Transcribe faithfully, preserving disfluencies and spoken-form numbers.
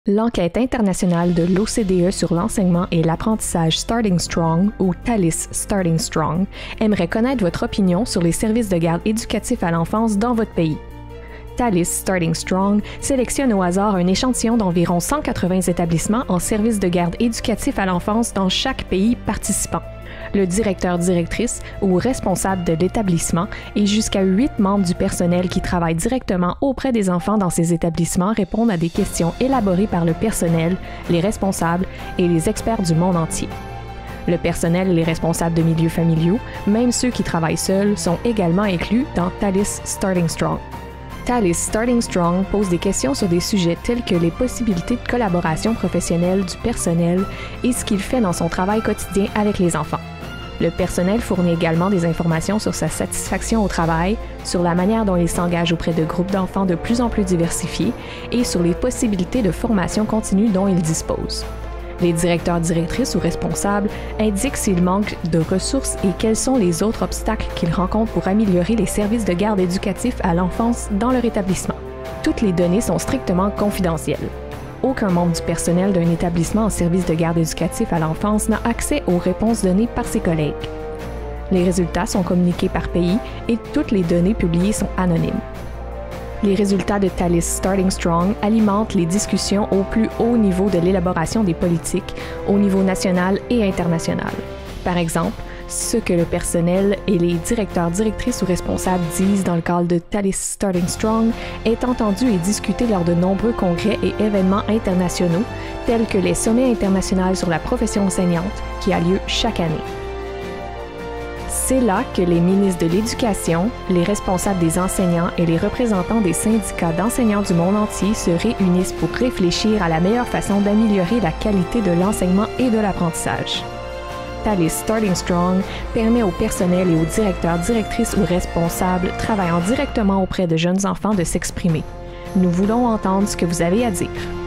L'enquête internationale de l'O C D E sur l'enseignement et l'apprentissage Starting Strong, ou TALIS Starting Strong, aimerait connaître votre opinion sur les services de garde éducatifs à l'enfance dans votre pays. TALIS Starting Strong sélectionne au hasard un échantillon d'environ cent quatre-vingts établissements en services de garde éducatifs à l'enfance dans chaque pays participant. Le directeur-directrice ou responsable de l'établissement et jusqu'à huit membres du personnel qui travaillent directement auprès des enfants dans ces établissements répondent à des questions élaborées par le personnel, les responsables et les experts du monde entier. Le personnel et les responsables de milieux familiaux, même ceux qui travaillent seuls, sont également inclus dans TALIS Starting Strong. TALIS Starting Strong pose des questions sur des sujets tels que les possibilités de collaboration professionnelle du personnel et ce qu'il fait dans son travail quotidien avec les enfants. Le personnel fournit également des informations sur sa satisfaction au travail, sur la manière dont il s'engage auprès de groupes d'enfants de plus en plus diversifiés et sur les possibilités de formation continue dont il dispose. Les directeurs-directrices ou responsables indiquent s'il manque de ressources et quels sont les autres obstacles qu'ils rencontrent pour améliorer les services de garde éducatifs à l'enfance dans leur établissement. Toutes les données sont strictement confidentielles. Aucun membre du personnel d'un établissement en service de garde éducatif à l'enfance n'a accès aux réponses données par ses collègues. Les résultats sont communiqués par pays et toutes les données publiées sont anonymes. Les résultats de TALIS Starting Strong alimentent les discussions au plus haut niveau de l'élaboration des politiques, au niveau national et international. Par exemple, ce que le personnel et les directeurs, directrices ou responsables disent dans le cadre de TALIS Starting Strong est entendu et discuté lors de nombreux congrès et événements internationaux, tels que les sommets internationaux sur la profession enseignante, qui a lieu chaque année. C'est là que les ministres de l'Éducation, les responsables des enseignants et les représentants des syndicats d'enseignants du monde entier se réunissent pour réfléchir à la meilleure façon d'améliorer la qualité de l'enseignement et de l'apprentissage. TALIS Starting Strong permet au personnel et aux directeurs, directrices ou responsables travaillant directement auprès de jeunes enfants de s'exprimer. Nous voulons entendre ce que vous avez à dire.